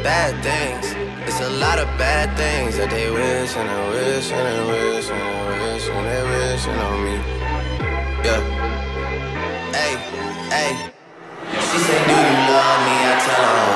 bad things. It's a lot of bad things that they wish and they wish and they wish and they wish and they wishing on me. Yeah. Hey, hey. She say, do you love me? I tell her,